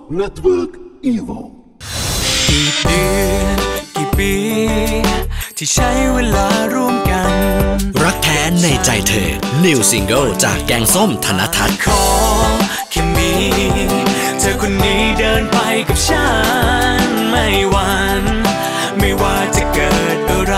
Network Evo กี่เดือนกี่ปีที่ใช้เวลาร่วมกันรักแท้ในใจเธอ New Single จากแกงส้มธนทัศน์ขอแค่มีเธอคนนี้เดินไปกับฉันไม่หวั่นไม่ว่าจะเกิดอะไร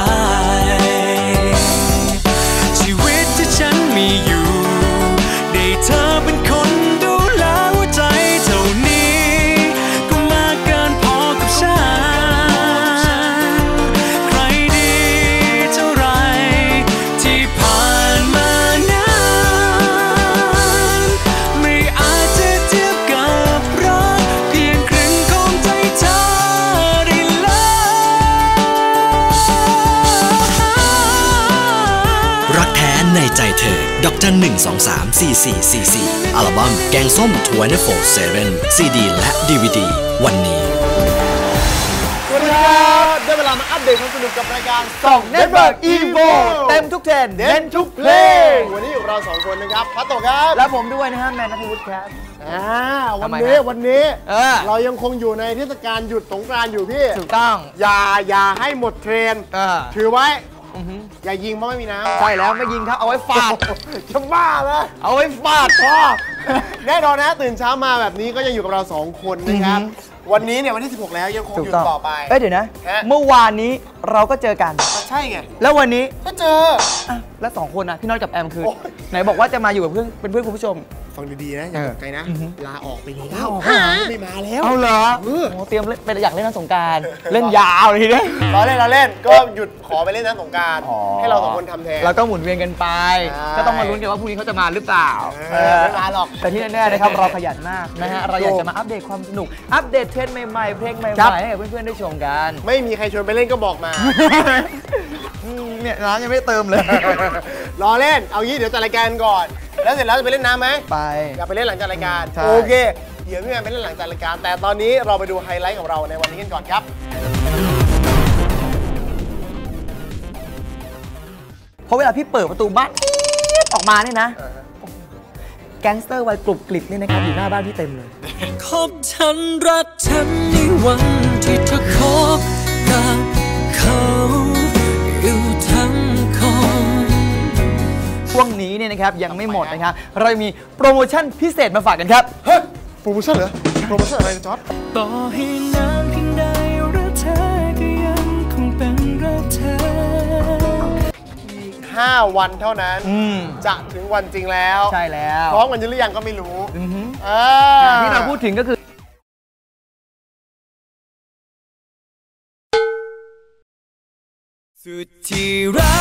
ชีวิตที่ฉันมีอยู่ได้เธอเป็นคนดูแลหัวใจเท่านี้ก็มากเกินพอกับฉันใครดีเท่าไรที่ผ่านมานั้นไม่อาจจะเทียบกับรักเพียงครึ่งของใจเธอได้เลยรักแท้ในใจเธอดอกจัน 1234444 อัลบั้มแกงส้ม 24/7 CD และ DVD วันนี้สวัสดีครับได้เวลามาอัปเดตความสนุกกับรายการส่อง Network Evo เต็มทุกเทรนเน้นทุกเพลงวันนี้อยู่เรา2คนนะครับพัตโตครับและผมด้วยนะฮะแมนนัทวุฒิครับวันนี้เรายังคงอยู่ในเทศกาลหยุดสงกรานต์อยู่พี่ถูกต้องอย่าให้หมดเทรนถือไว้อย่ายิงเพราะไม่มีน้ำใช่แล้วไม่ยิงครับเอาไว้ฟาดจะบ้าแล้วเอาไว้ฟาดพอแน่นอนนะตื่นเช้ามาแบบนี้ก็ยังอยู่กับเรา2คนนะครับวันนี้เนี่ยวันที่16แล้วยังคงอยู่ต่อไปเดี๋ยวนะเมื่อวานนี้เราก็เจอกันใช่ไงแล้ววันนี้ก็เจอแล้ว2คนนะพี่น้อยกับแอมคือไหนบอกว่าจะมาอยู่กับเพื่อนเป็นเพื่อนคุณผู้ชมฟังดีๆนะอย่าตกใจนะลาออกไปแล้วไม่มาแล้วเอาเหรอเตรียมเป็นอยากเล่นน้ำสงกรานต์เล่นยาวเลยนะเราเล่นก็หยุดขอไปเล่นน้ำสงกรานต์ให้เรา2คนทำแทนเราก็หมุนเวียนกันไปก็ต้องมาลุ้นกันว่าพรุ่งนี้เขาจะมาหรือเปล่าไม่มาหรอกแต่ที่แน่ๆนะครับเราขยันมากนะฮะเราอยากจะมาอัปเดตความสนุกอัปเดตเทรนด์ใหม่ๆเพลงใหม่ๆให้กับเพื่อนๆได้ชมกันไม่มีใครชวนไปเล่นก็บอกมาเนี่ยน้ำยังไม่เติมเลยรอเล่นเอางี้เดี๋ยวจัดรายการก่อนแล้วเสร็จแล้วจะไปเล่นน้ำไหมไปอยากไปเล่นหลังจากรายการโอเคเดี๋ยวพี่แมนไปเล่นหลังจากรายการแต่ตอนนี้เราไปดูไฮไลท์ของเราในวันนี้กันก่อนครับเพราะเวลาพี่เปิดประตูบ้านออกมาเนี่ยนะแก๊งสเตอร์วัยกรุบกริบเนี่ยนะครับอยู่หน้าบ้านพี่เต็มเลยคบฉันรักฉันในวันที่เธอคบกับเขาอยู่ทั้งคนช่วงนี้เนี่ยนะครับยังไม่หมดนะครับเรามีโปรโมชั่นพิเศษมาฝากกันครับเฮ้ยโปรโมชั่นเหรอโปรโมชั่นอะไรจอร์จต่อให้นานเพียงใดรักเธอก็ยังคงเป็นรักเธออีก5 วันเท่านั้นจะถึงวันจริงแล้วใช่แล้วพร้อมกันหรือยังก็ไม่รู้ที่เราพูดถึงก็คือสุดที่รั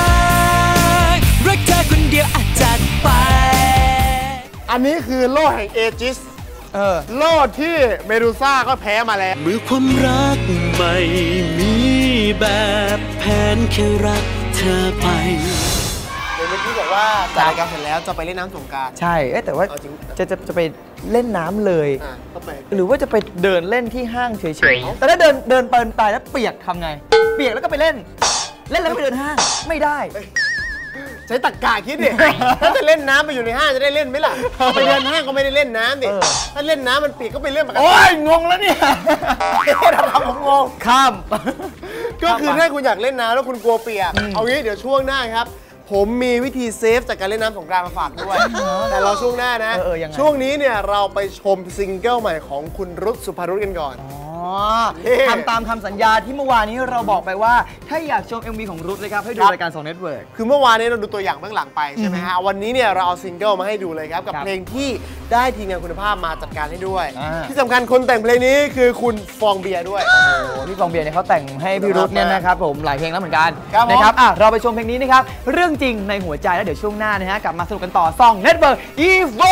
กเธอคนเดียวอาจจัดไปอันนี้คือโล่แห่งเอจิสโล่ที่เมดูซ่าก็แพ้มาแล้วเมื่อความรักไม่มีแบบแผนแค่รักเธอไปเมื่อกี้บอกว่าจัดรายการเสร็จแล้วจะไปเล่นน้ำสงกรานต์ใช่แต่ว่าจะไปเล่นน้ำเลยหรือว่าจะไปเดินเล่นที่ห้างเฉยๆแต่ถ้าเดินเปินไปแล้วเปียกทำไงเปียกแล้วก็ไปเล่นแล้วไปเดินห้างไม่ได้ใช้ตรรกะคิดดิถ้าจะเล่นน้ำไปอยู่ในห้างจะได้เล่นไหมล่ะไปเดินห้างก็ไม่ได้เล่นน้ำดิถ้าเล่นน้ำมันเปียกก็ไปเล่นปกติโอ้ยงงแล้วเนี่ยทำผมงงข้ามก็คือถ้าคุณอยากเล่นน้ำแล้วคุณกลัวเปียกเอางี้เดี๋ยวช่วงหน้าครับผมมีวิธีเซฟจากการเล่นน้ำสงกรานต์มาฝากด้วยแต่เราช่วงหน้านะช่วงนี้เนี่ยเราไปชมซิงเกิลใหม่ของคุณรุตสุภารุตกันก่อนทำตามคำสัญญาที่เมื่อวานนี้เราบอกไปว่าถ้าอยากชม MV ของรุตเลยครับให้ดูรายการ2 Network คือเมื่อวานนี้เราดูตัวอย่างเบื้องหลังไปใช่ไหมฮะวันนี้เนี่ยเราเอาซิงเกิลมาให้ดูเลยครับกับเพลงที่ได้ทีมงานคุณภาพมาจัดการให้ด้วยที่สำคัญคนแต่งเพลงนี้คือคุณฟองเบียร์ด้วยพี่ฟองเบียร์เนี่ยเขาแต่งให้พี่รุตเนี่ยนะครับผมหลายเพลงแล้วเหมือนกันนะครับเราไปชมเพลงนี้นะครับเรื่องจริงในหัวใจแล้วเดี๋ยวช่วงหน้านะฮะกลับมาสนุกกันต่อ2 Network Evo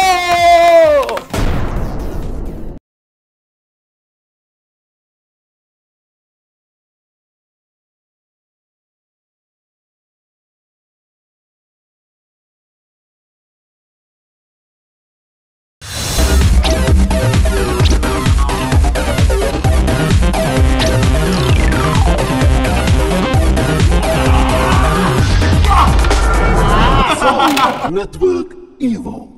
Network Evo